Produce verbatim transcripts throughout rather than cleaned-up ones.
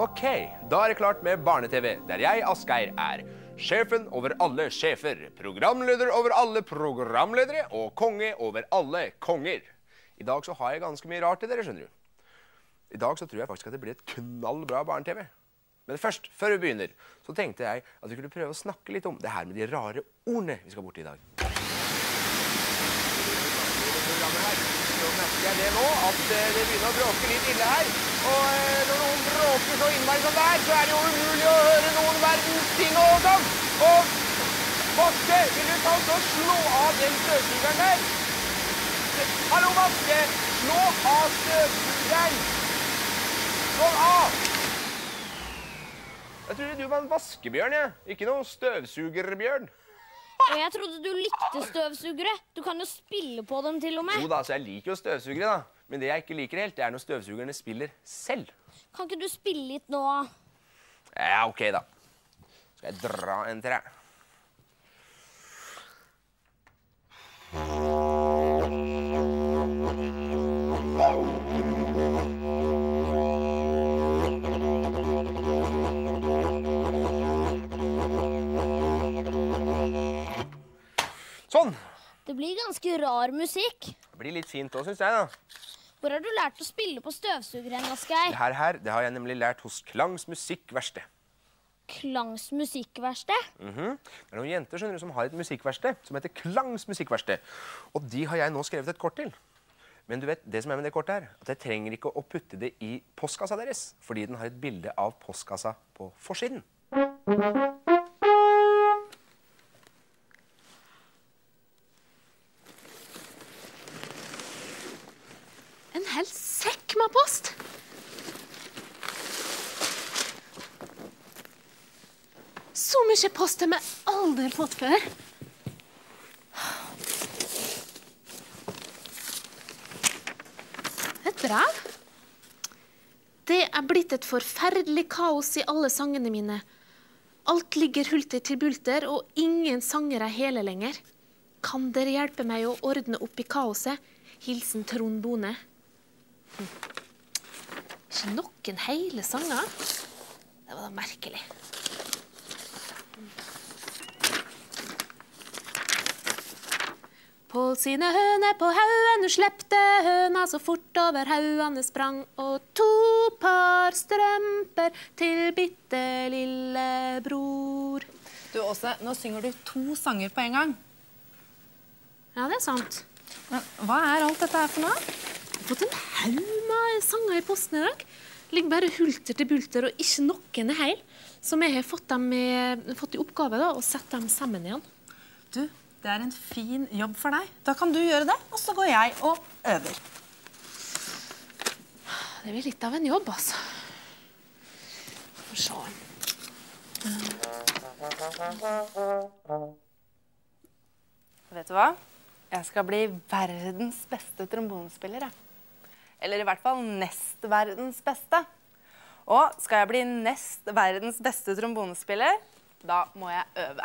Ok, da er det klart med Barne-TV, der jeg, Asgeir, er sjefen over alle sjefer, programleder over alle programledere og konge over alle konger. I dag så har jeg ganske mye rart til dere, skjønner du. I dag så tror jeg faktisk at det blir et knallbra Barne-TV. Men først, før vi begynner, så tenkte jeg at vi kunne prøve å snakke litt om det her med de rare ordene vi skal borti i dag. Så merker jeg det nå, at det begynner å bråke litt ille her. Og når noen bråker så innmari som det her, så er det jo umulig å høre noen verdens ting og sånn. Og Vaske, vil du ta oss og slå av den støvsugeren der? Hallo, Vaske! Slå av støvsugeren! Slå av! Jeg trodde du var en vaskebjørn, jeg. Ikke noen støvsugerbjørn. Og jeg trodde du likte støvsugere. Du kan jo spille på dem til og med. Jo da, så jeg liker jo støvsugere da. Men det jeg ikke liker helt, det er når støvsugerne spiller selv. Kan ikke du spille litt nå? Ja, ok da. Skal jeg dra en til deg. Sånn. Det blir ganske rar musikk. Det blir litt fint også, synes jeg da. Hvor har du lært å spille på støvsugeren, Asgeir? Det her, her, det har jeg nemlig lært hos Klangs musikkverksted. Klangs musikkverksted? Mhm. Det er noen jenter, skjønner du, som har et musikkverksted, som heter Klangs musikkverksted. Og de har jeg nå skrevet et kort til. Men du vet, det som er med det kortet her, at jeg trenger ikke å putte det i postkassa deres, fordi den har et bilde av postkassa på forsiden. En hel sekk med post. Så mye post har vi aldri fått før. Et brev. Det er blitt et forferdelig kaos i alle sangene mine. Alt ligger hulter til bulter, og ingen sanger er hele lenger. Kan dere hjelpe meg å ordne opp i kaoset? Hilsen Trond Bone. Ikke noen hele sanger. Det var da merkelig. På sine høner på haugen slepte høna så fort over haugene sprang, og to par strømper til bitte lille bror. Du Åse, nå synger du to sanger på en gang. Ja, det er sant. Men hva er alt dette her for noe? Jeg har fått en haug med sanger i posten i dag. Ligger bare hulter til bulter, og ikke noen er heil. Så jeg har fått, dem med, fått i oppgave da, og sett dem sammen igjen. Du, det er en fin jobb for deg. Da kan du gjøre det, og så går jeg og øver. Det blir litt av en jobb, altså. Få se. Vet du hva? Jeg skal bli verdens beste trombonespiller, jeg. Eller i hvert fall nest verdens beste. Og skal jeg bli nest verdens beste trombonespiller, da må jeg øve.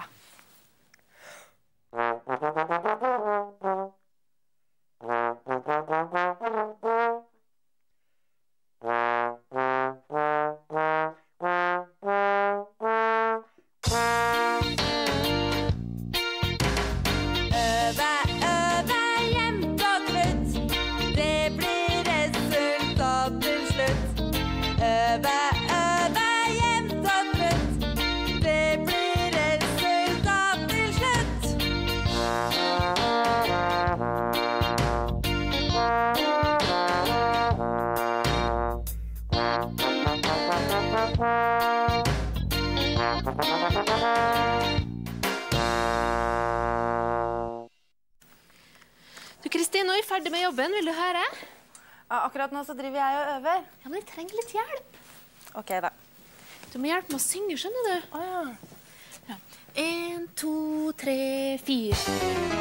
Du, Kristin, nå er jeg ferdig med jobben. Vil du høre? Ja, akkurat nå så driver jeg og øver. Ja, men jeg trenger litt hjelp. Ok, da. Du må hjelpe meg å synge, skjønner du? Åja. Ja. En, to, tre, fire.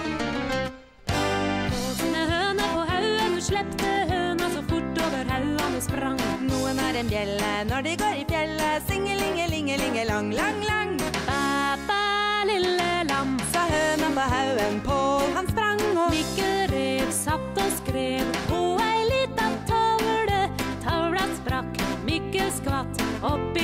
På sine høner på haugen, og slepte høna så fort over haugen og sprang. Noen er en bjelle når de går i fjellet, singelingelingelinge lang, lang, lang. Baba, lille lam, Sa høna på haugen, Pål han sprang og Mikkel rev satt og skrev på ei lita tavle. Tavla sprakk, Mikkel skvatt opp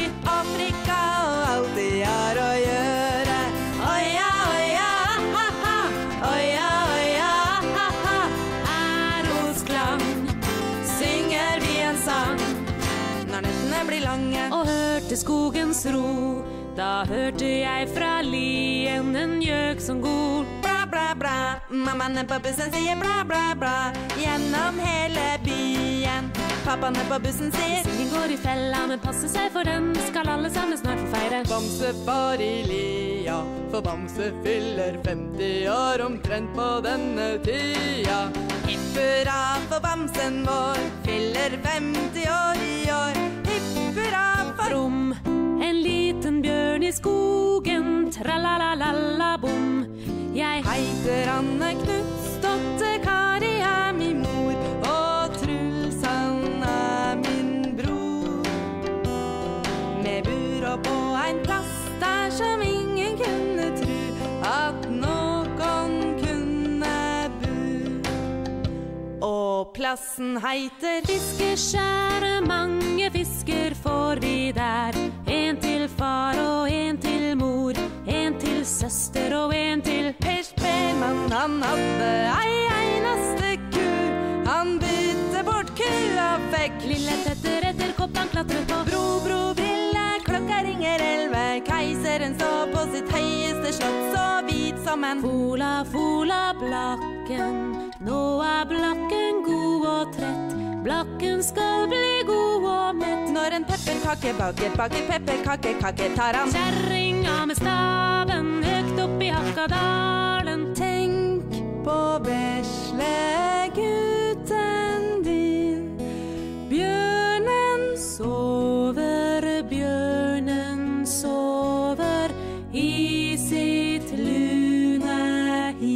til skogens ro. Da hørte jeg fra lien en gjøk som gol. Bla, bla, bla, mammaene på bussen sier bla, bla, bla. Gjennom hele byen, pappaene på bussen sier Ingen går i fella, men passer seg for den. Skal alle sammen snart få feire. Bamse far i lia, for Bamse fyller femti år omtrent på denne tida. Hipp hurra for Bamsen vår, fyller femti år i år. Hipp hurra for Rom, en liten bjørn i skogen, tralalalala-bom. Jeg heiter Anne Knutsdotter, Kari er min mor, og Truls han er min bror. Med bur og på en plass der som ingen kunne tru at noen kunne bo. Og plassen heiter Fiskeskjære, mange fisker får vi der. En til far og en til mor, en til søster og en til Per Spermann. Han hadde ei eneste ku, han bytte bort kua fikk. Lille tetter etter kopp han klatret på. Bro, bro, brille, klokka ringer elve. Keiseren står på sitt høyeste slott, så hvit som en Fola, fola, blakken, nå er blakken god og trett. Blakken skal bli god og mett. Når en pepperkake baker, baker pepperkake, kake tar han Kjerringa med staven høgt opp i Hakkadalen. Tenk på vesle gutten din. Bjørnen sover, bjørnen sover i sitt lune hi.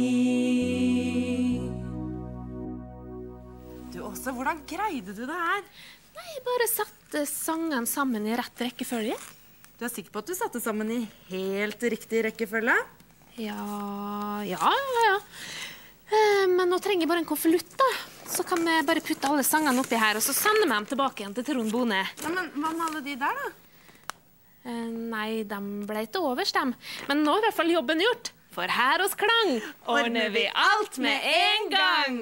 Du også, hvordan greide du det her? Nei, jeg bare satte sangene sammen i rett rekkefølge. Du er sikker på at du satte sammen i helt riktig rekkefølge? Ja, ja, ja, ja. Eh, Men nå trenger jeg bare en konvolutt, da. Så kan jeg bare putte alle sangene oppi her, og så sender vi dem tilbake igjen til Trond Bone. Ja, men hva med alle de der, da? Eh, Nei, de ble ikke overs, dem. Men nå er i hvert fall jobben gjort. For her hos Klang ordner vi alt med en gang.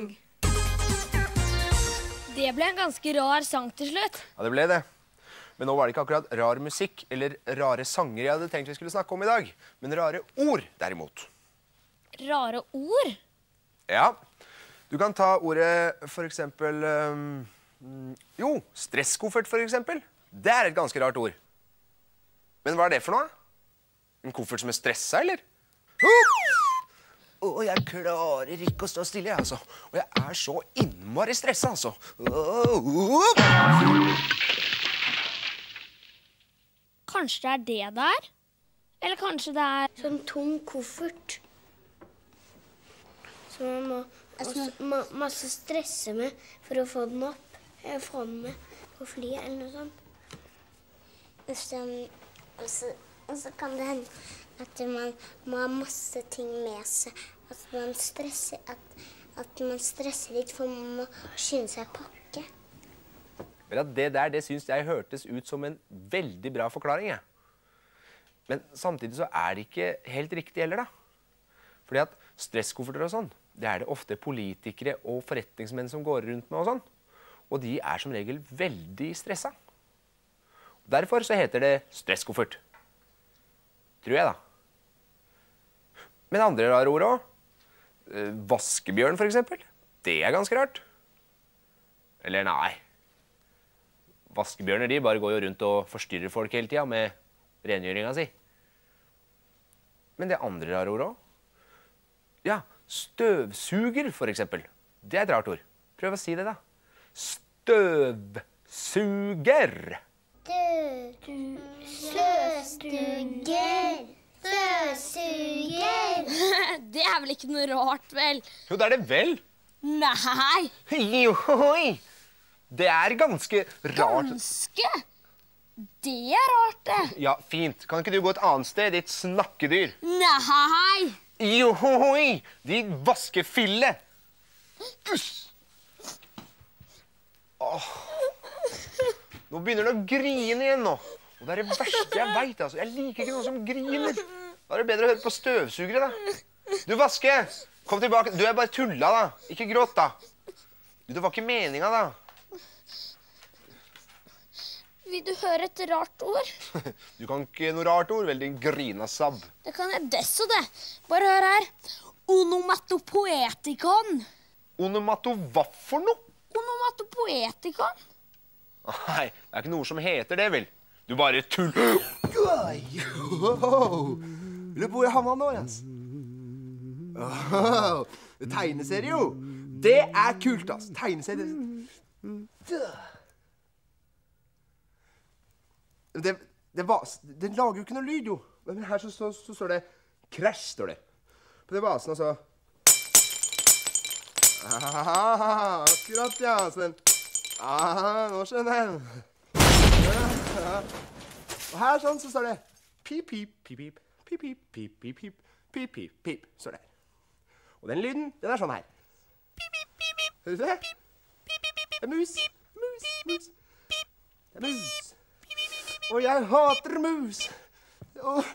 Det ble en ganske rar sang til slutt. Ja, det ble det. Men nå var det ikke akkurat rar musikk eller rare sanger jeg hadde tenkt vi skulle snakke om i dag. Men rare ord, derimot. Rare ord? Ja. Du kan ta ordet for eksempel um, Jo, stresskoffert for eksempel. Det er et ganske rart ord. Men hva er det for noe? En koffert som er stressa, eller? Å, jeg klarer ikke å stå stille, jeg, altså. Og jeg er så innmari stressa, altså. Kanskje det er det der? Eller kanskje det er sånn tom koffert? Som man må også, ma masse stresse med for å få den opp. Eller få den med på flyet eller noe sånt. Og så, og så, og så kan det hende at man må ha masse ting med seg. At man stresser, at, at man stresser litt, for man må skynde seg å pakke. Det der, det synes jeg hørtes ut som en veldig bra forklaring, jeg. Men samtidig så er det ikke helt riktig heller, da. Fordi at stresskofferter og sånn, det er det ofte politikere og forretningsmenn som går rundt med og sånn. Og de er som regel veldig stressa. Derfor så heter det stresskoffert. Tror jeg, da. Men andre rare ord også. Vaskebjørn, for eksempel. Det er ganske rart. Eller nei. Vaskebjørner, de bare går jo rundt og forstyrrer folk hele tida med rengjøringa si. Men det er andre rare ord også. Ja, støvsuger, for eksempel. Det er et rart ord. Prøv å si det, da. Støvsuger. Støvsuger. Støvsuger. Det er vel ikke noe rart, vel? Jo, det er det vel. Nei. Johoi. Det er ganske rart. Ganske? Det er rart, det. Ja, fint. Kan ikke du gå et annet sted, ditt snakkedyr? Nei. Johoi. De vaskefille. Uss. Åh. Nå begynner det å grine igjen nå. Og det er det verste jeg vet, altså. Jeg liker ikke noen som griner. Da er det bedre å høre på støvsugere, da. Du, Vaske, kom tilbake. Du er bare tulla, da. Ikke gråt, da. Du, det var ikke meninga, da. Vil du høre et rart ord? Du kan ikke noe rart ord, vel, din grinasabb. Det kan jeg desso det. Bare hør her. Onomatopoetikon. Onomato hva for noe? Onomatopoetikon. Nei, det er ikke noe som heter det, vel. Du bare tull. Vil du bo i havna nå, Jens? Oh, tegneserie jo. Det er kult, ass. Tegneserie. Det, det, var, det lager jo ikke noe lyd, jo. Men her så, så, så står det krasj, står det. På det basen, altså. Ah, akkurat, ja. Sånn. Ah, nå skjønner jeg. Ja. Og her sånn så står det pip, pip, pip, pip, pip, pip, pip, pip, pip, pip, pip, pip, står det her. Og den lyden, den er sånn her. Hører du det? Det er mus, mus, mus. Det er mus. Og jeg hater mus. Og...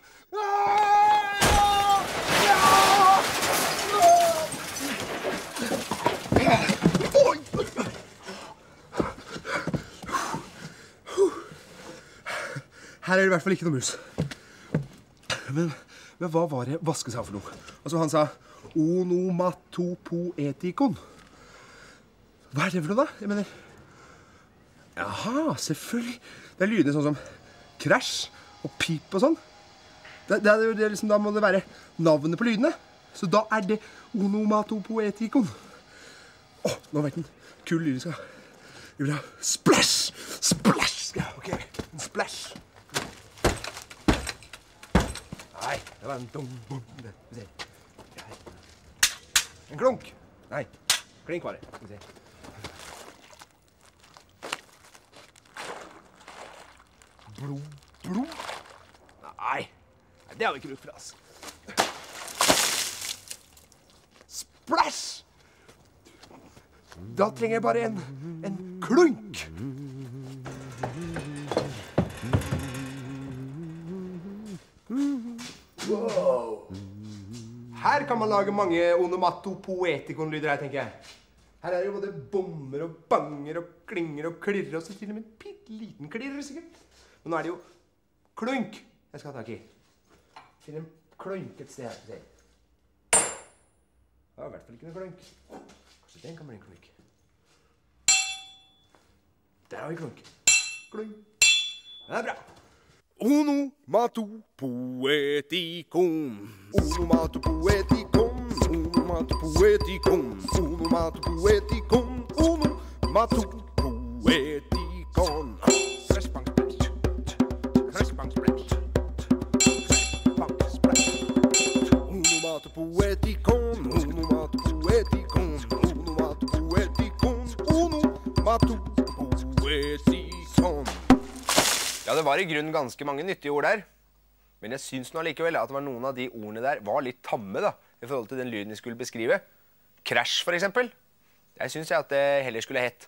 Her er det i hvert fall ikke noe mus. Men, men hva var det Vaske sa for noe? Altså han sa onomatopoetikon. Hva er det for noe da? Jeg mener... Jaha, selvfølgelig. Det er lydene sånn som krasj og pip og sånn. Det, det, det, liksom, da må det være navnet på lydene. Så da er det onomatopoetikon. Åh, nå vet den. Kul lyd skal. Vi vil ha splash! Splash! Ja, ok. En splash. Nei, det var en dum, bum. Vi ser. En klunk. Nei, klink var det. Vi ser. Blod, blod. Nei, det har vi ikke brukt for oss. Splash! Da trenger jeg bare en, en klunk. Wow. Her kan man lage mange onomatopoetikon-lyder her, tenker jeg. Her er det jo både bommer og banger og klinger og klirrer, og så til og med en pitt liten klirrer, sikkert. Men nå er det jo klunk jeg skal ha tak i. Til en klunk et sted her. Det var i hvert fall ikke noe klunk. Kanskje den kan bli en klunk. Der har vi klunk. Klunk. Det er bra. Onomatopoetikon. Onomatopoetikon. Onomatopoetikon. Onomatopoetikon. Onomatopoetikon. Onomatopoetikon, onomatopoetikon, onomatopoetikon, onomatopoetikon. Ja, det var i grunnen ganske mange nyttige ord der. Men jeg syns nå likevel at det var noen av de ordene der var litt tamme da, i forhold til den lyden de skulle beskrive. Krasj, for eksempel. Jeg syns jeg at det heller skulle hett.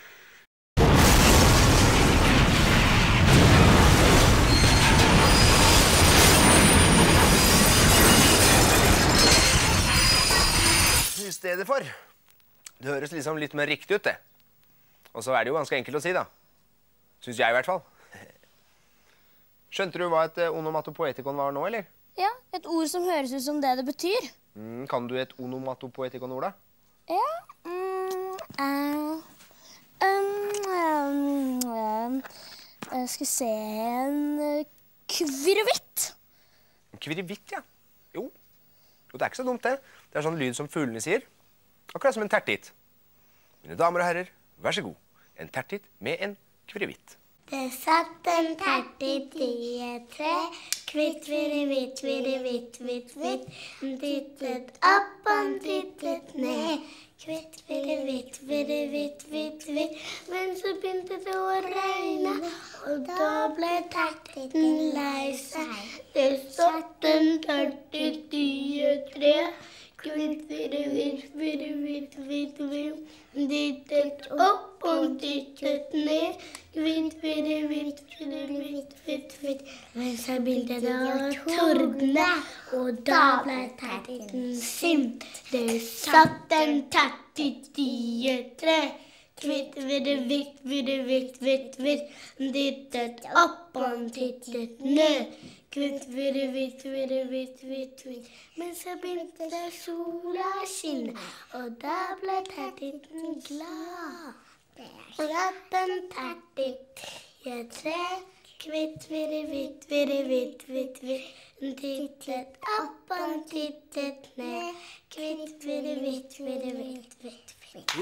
I stedet for. Det høres liksom litt mer riktig ut, det. Og så er det jo ganske enkelt å si, da. Syns jeg i hvert fall. Skjønte du hva et onomatopoetikon var nå, eller? Ja, et ord som høres ut som det det betyr. Mm, kan du et onomatopoetikon-ord, da? Ja. Mm, uh, um, um, um, jeg skal se en uh, kvirrevitt. En kvirrevitt, ja. Jo. Jo, det er ikke så dumt, det. Det er sånn lyd som fuglene sier. Akkurat som en tertitt. Mine damer og herrer, vær så god. En tertitt med en kvirrevitt. Det satt en tertitt i et tre, kvitt, virrevitt, virrevitt, vitt, vitt. Han tittet opp, han tittet ned, kvitt, virrevitt, virrevitt, vitt, vitt. Men så begynte det å regne, og da ble tertitten lei seg. Det satt en tertitt i et tre, kvitt, virrevitt, virrevitt, vitt, vitt. Tittet opp og tittet ned, kvitt, virrevitt, virrevitt, vitt, vitt. Men så begynte det å tordne, og da ble tertitten sint. Det satt en tertitt i et tre, kvitt, vidde, vitt, vidde, vitt, vitt, vitt. Tittet appan, tittet ned. Kvitt, vidde, vitt, vidde, vitt, vitt, vitt. Men så begynte sola skinne, og da ble Tertitten glad. Rappen Tertit, jeg trekk. Kvitt, vidde, vitt, vidde, vitt, vitt, vitt. Tittet appan, tittet ned. Kvitt, vidde, vitt, vidde, vitt, vitt, vitt.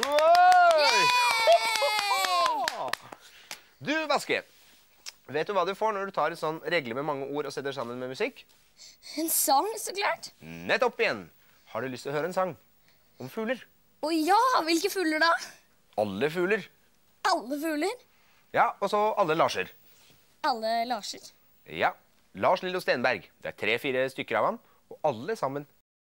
Du, Vaske, vet du hva du får når du tar en sånn regle med mange ord og setter sammen med musikk? En sang, så klart. Nettopp igjen. Har du lyst til å høre en sang om fugler? Å ja, hvilke fugler da? Alle fugler. Alle fugler? Ja, og så alle Larser. Alle Larser? Ja, Lars Lillo Stenberg. Det er tre-fire stykker av han, og alle sammen.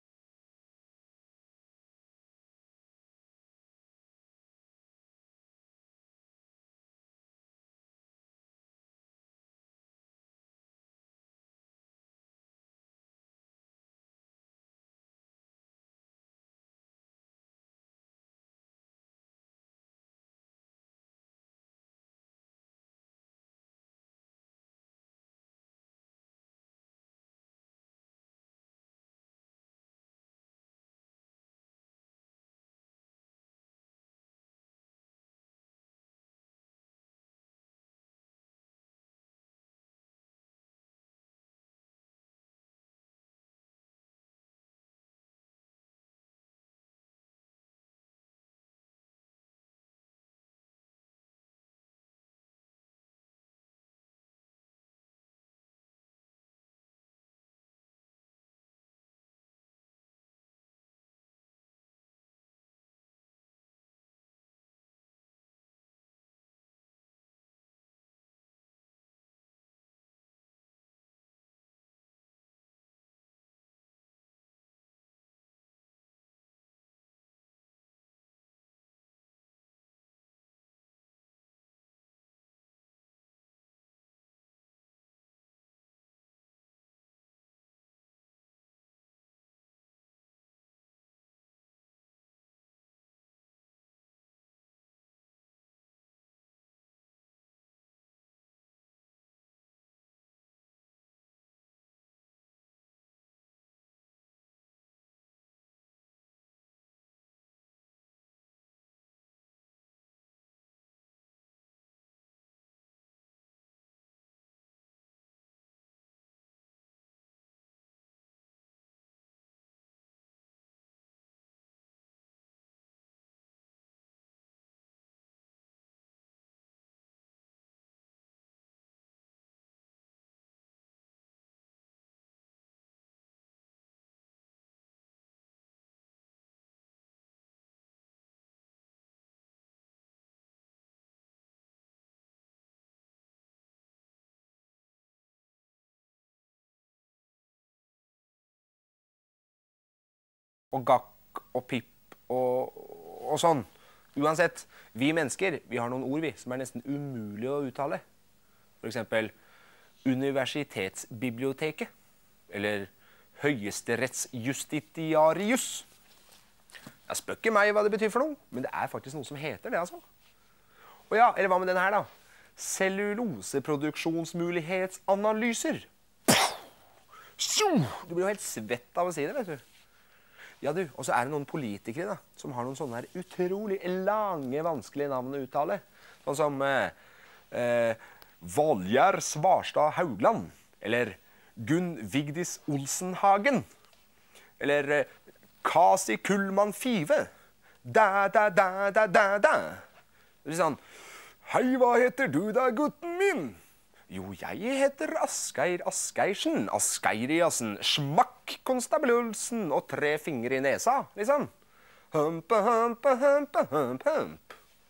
Og gakk og pip og, og sånn. Uansett, vi mennesker, vi har noen ord vi, som er nesten umulig å uttale. For eksempel universitetsbiblioteket, eller høyesterettsjustitiarius. Jeg spør ikke meg hva det betyr for noe, men det er faktisk noe som heter det, altså. Og ja, eller hva med denne her da? Celluloseproduksjonsmulighetsanalyser. Du blir jo helt svett av å si det, vet du. Ja, du, og så er det noen politikere da, som har noen sånne her utrolig lange, vanskelige navn å uttale. Sånn som eh, eh, Valgjerd Svarstad Haugland, eller Gunn Vigdis Olsenhagen, eller eh, Kasi Kullmann Five, da, da, da, da, da, da. Det er sånn, hei, hva heter du da, gutten min? Jo, jeg heter Asgeir Asgeirsen, Asgeiriasen, Smakk Konstabelulsen og tre fingre i nesa, liksom. Humpe, humpe, humpe, hump, hump.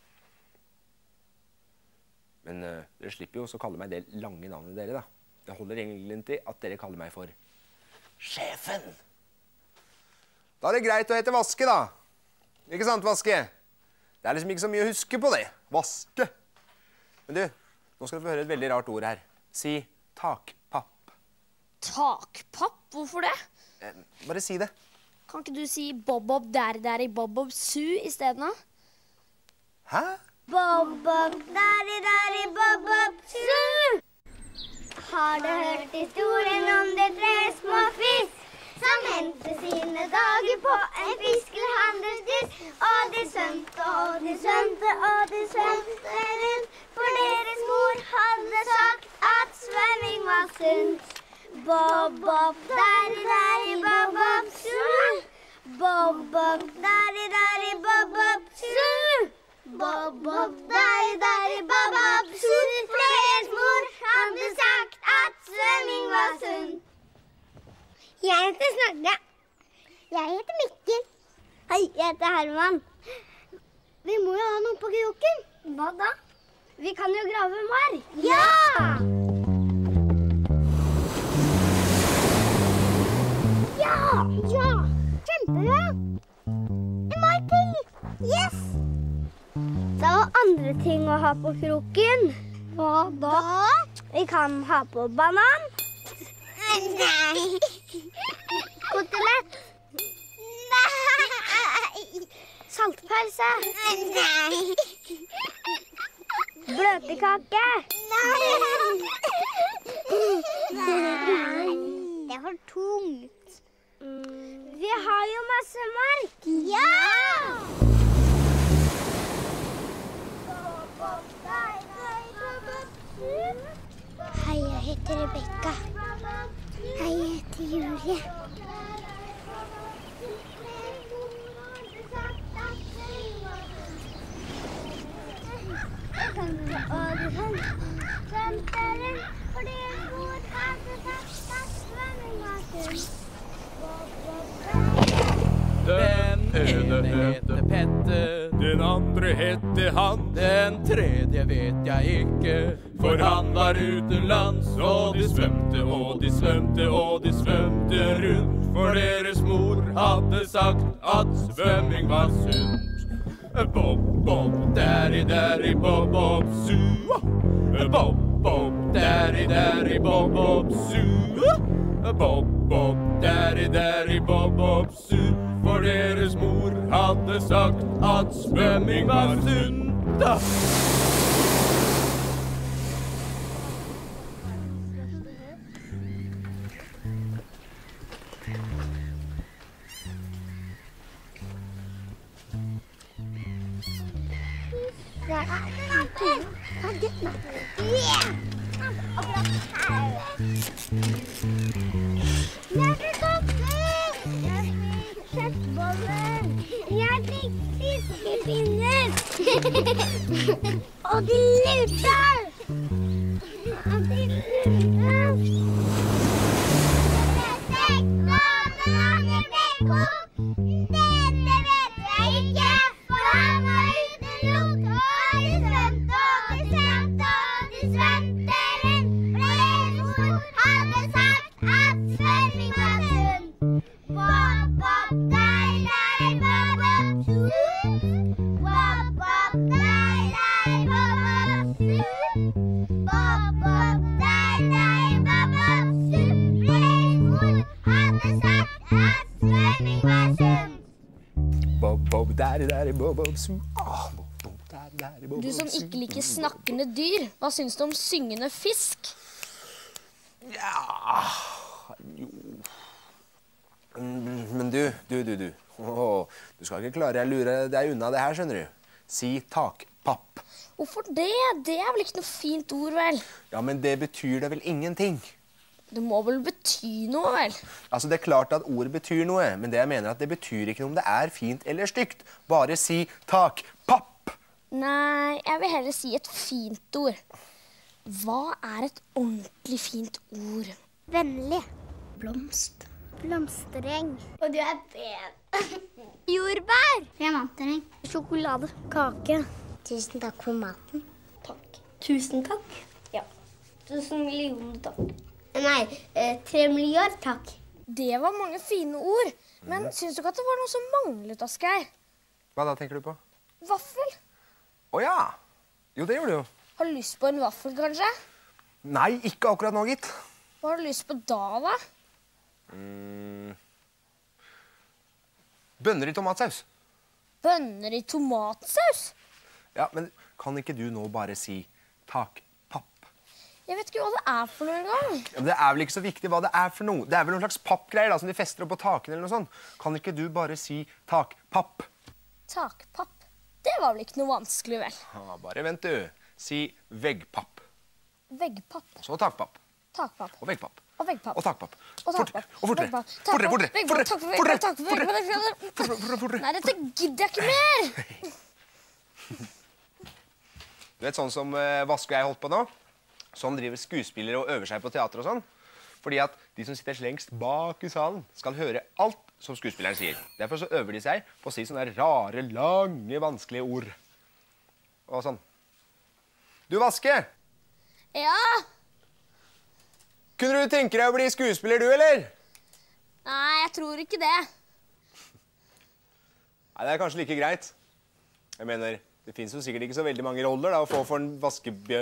Men uh, dere slipper jo også å kalle meg det lange navnet dere, da. Det holder egentlig til at dere kaller meg for Sjefen. Da er det greit å hete Vaske, da. Ikke sant, Vaske? Det er liksom ikke så mye å huske på det. Vaske. Men du, nå skal du få høre et veldig rart ord her. Si takpapp. Takpapp? Hvorfor det? Eh, bare si det. Kan ikke du si bob-bob der-der i bob-bob su i stedet? Hæ? Bob-bob, daddy-daddy, bob-bob, su! Har du hørt historien om de tre små fisk som hentet sine dager på en fiskehandelsdyr? Og de svømte, og de svømte, og de svømte rundt, for deres mor hadde sagt at svømming var sunt. Bob-bob, daddy-daddy, bob-bob, su! Bob-bob, daddy-daddy, bob-bob, su! Bob-bob, daddy-daddy, bob-bob, su! For deres mor hadde sagt at svømming var sunt. Jeg heter Snagge. Jeg heter Mikkel. Hei, jeg heter Herman. Vi må jo ha noe på kroken. Hva da? Vi kan jo grave mark. Ja! Ja! Ja! Kjempebra! En mark til. Yes! Det er andre ting å ha på kroken. Hva da? Vi kan ha på banan. Nei. Kotelett. Nei. Saltpølse. Nei. Bløtkake. Nei. Nei. Det er for tungt. Vi har jo masse mark. Ja! Hei, jeg heter Rebecca. Hei, jeg heter Julie. Og du kan svømte rundt, fordi mor hadde sagt at svømming var sunt. Den ene heter Petter, den andre heter han, den tredje vet jeg ikke, for han var utenlands, og de svømte, og de svømte, og de svømte rundt, for deres mor hadde sagt at svømming var sunt. Bob, bob, daddy, daddy, bob, bob, su. Bob, bob, daddy, daddy, bob, bob, su. Bob, bob, daddy, daddy, bob, bob, su. For deres mor hadde sagt at svømming var sunt. Da. Jeg fikk fiskepinner. Og de lurte. Og de lurte. Denne vet jeg ikke, for han var utenlands. Og de svømte, og de svømte, og de svømte rundt. For deres mor hadde sagt at svømming var sunt. Bob, bob, daddy, daddy, bob, bob, su. Bob, bob, daddy, daddy, bob, bob, su. Bob, bob, daddy, daddy, bob, bob, su. For deres mor hadde sagt at svømming var sunt. Bob, bob, daddy, daddy, bob, bob, su. Ah, bob, bob, daddy, daddy, bob, Du som bob, su. ikke liker snakkende dyr, hva syns du om syngende fisk? Ja, jo. Men du, du, du, du. Åh, du skal ikke klare å lure deg unna det her, skjønner du. Si takpapp. Hvorfor det? Det er vel ikke noe fint ord, vel? Ja, men det betyr det vel ingenting. Det må vel bety noe, vel? Altså, det er klart at ordet betyr noe, men det jeg mener at det betyr ikke noe om det er fint eller stygt. Bare si takpapp. Nei, jeg vil heller si et fint ord. Hva er et ordentlig fint ord? Vennlig. Blomst. Blomstereng. Og du er pen. Jordbær. Diamantereng. Sjokolade. Kake. Tusen takk for maten. Takk. Tusen takk? Ja. Tusen millioner takk. Nei, eh, tre milliarder takk. Det var mange fine ord. Men syns du ikke at det var noe som manglet, Asgeir? Hva da tenker du på? Vaffel? Å ja. Jo, det gjør du jo. Har du lyst på en vaffel, kanskje? Nei, ikke akkurat nå, gitt. Hva har du lyst på da, da? Mm. Bønner i tomatsaus. Bønner i tomatsaus? Ja, men kan ikke du nå bare si takpapp? Jeg vet ikke hva det er for noe engang. Ja, men det er vel ikke så viktig hva det er for noe. Det er vel noen slags pappgreier da, som de fester opp på takene eller noe sånt. Kan ikke du bare si takpapp? Takpapp? Det var vel ikke noe vanskelig, vel? Ja, bare vent du. Si veggpapp. Veggpapp. Og så takpapp. Takpapp. Og veggpapp. Og veggpapp. Og takpapp. Og takpapp. Og fortere. Veggpapp. Fortere, fortere. Veggpapp. Fortere, Takpapp. fortere, Veggpapp. Takpapp. fortere, fortere. Nei, dette gidder jeg ikke mer! Du vet sånn som uh, Vaske og jeg holdt på nå? Sånn driver skuespillere og øver seg på teater og sånn. Fordi at de som sitter lengst bak i salen skal høre alt som skuespilleren sier. Derfor så øver de seg på å si sånne rare, lange, vanskelige ord. Og sånn. Du, Vaske! Ja? Kunne du tenke deg å bli skuespiller, du, eller? Nei, jeg tror ikke det. Nei, det er kanskje like greit. Jeg mener, det finnes jo sikkert ikke så veldig mange roller da, å få for en vaskebjø.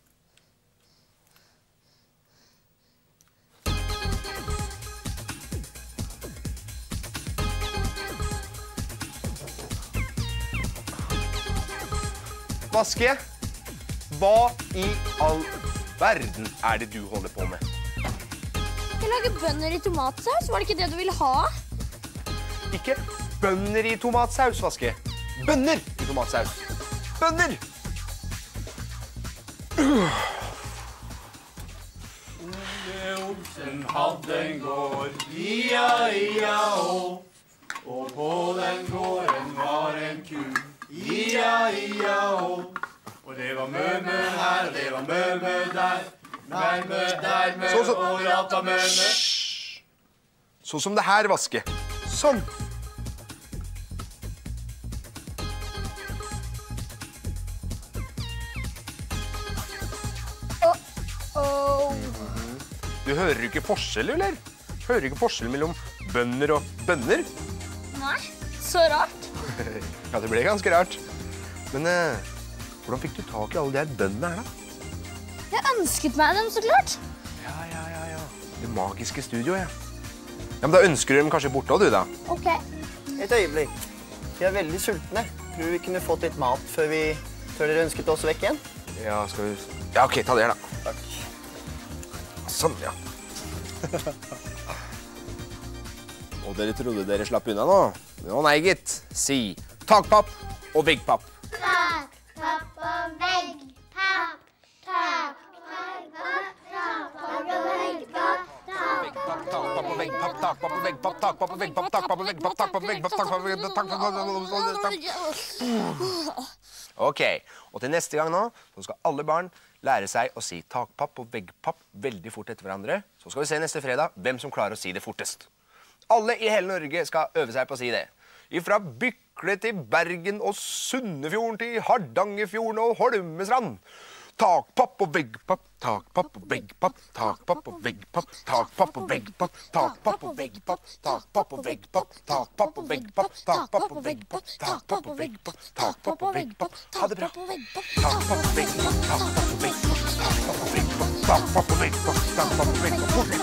Vaske, hva i all verden er det du holder på med? Jeg lager bønner i tomatsaus. Var det ikke det du ville ha? Ikke bønner i tomatsaus, Vaske. Bønner i tomatsaus. Bønner! Ole Olsen hadde en gård, ia, ia, å. Og på den gården var en ku, ia, ia, å. Og det var mø-mø her, det var mø-mø der. Mø-mø der, mø, Så, så. og rata mø-mø. Sånn som det her, Vaske. Sånn. Oh. Du hører ikke forskjell, eller? Hører ikke forskjell mellom bønner og bønner? Nei, så rart. Ja, det ble ganske rart. Men eh, hvordan fikk du tak i alle de her bønnene her, da? Jeg ønsket meg dem, så klart. Ja, ja, ja, ja. Det magiske studioet, ja. Ja, men da ønsker du dem kanskje borte også, du, da? Ok. Et øyeblikk. Vi er veldig sultne. Tror du vi kunne fått litt mat før vi før dere ønsket oss vekk igjen? Ja, skal vi... Ja, ok, ta det her, da. Takk. Sånn, ja. Og dere trodde dere slapp unna nå? Å nei, gitt. Si takpapp og veggpapp. Takpapp og veggpapp. Takpapp, takpapp og veggpapp. Takpapp og veggpapp, takpapp og veggpapp, takpapp og veggpapp, takpapp og veggpapp, takpapp og veggpapp, takpapp og veggpapp, takpapp og veggpapp. Ok, og til neste gang nå, så skal alle barn lære seg å si takpapp og veggpapp veldig fort etter hverandre. Så skal vi se neste fredag hvem som klarer å si det fortest. Alle i hele Norge skal øve seg på å si det. Fra Bykle til Bergen og Sunnefjorden til Hardangerfjorden og Holmestrand. Takpapp og veggpapp, takpapp og veggpapp, takpapp og veggpapp, takpapp og veggpapp, takpapp og veggpapp, takpapp og veggpapp, takpapp og veggpapp, takpapp og veggpapp, takpapp og veggpapp, takpapp og veggpapp. Ha det bra. Takpapp og veggpapp, takpapp og veggpapp, takpapp og veggpapp, takpapp og veggpapp, takpapp og veggpapp.